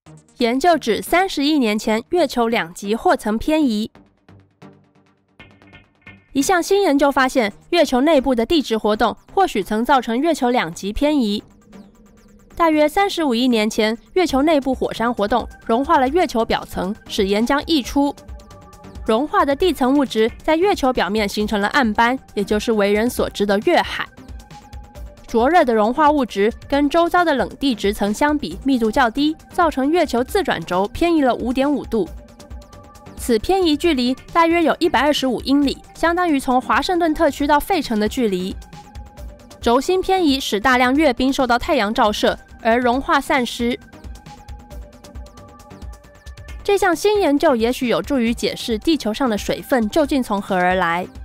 研究指30亿年前月球两极或曾偏移。一项新研究发现，月球内部的地质活动或许曾造成月球两极偏移。大约35亿年前，月球内部火山活动融化了月球表层，使岩浆溢出。融化的地层物质在月球表面形成了暗斑，也就是为人所知的月海。灼热的融化物质跟周遭的冷地质层相比密度较低，造成月球自转轴偏移了 5.5 度。此偏移距离大约有125英里，相当于从华盛顿特区到费城的距离。轴心偏移使大量月冰受到太阳照射而融化散失。这项新研究也许有助于解释地球上的水分究竟从何而来。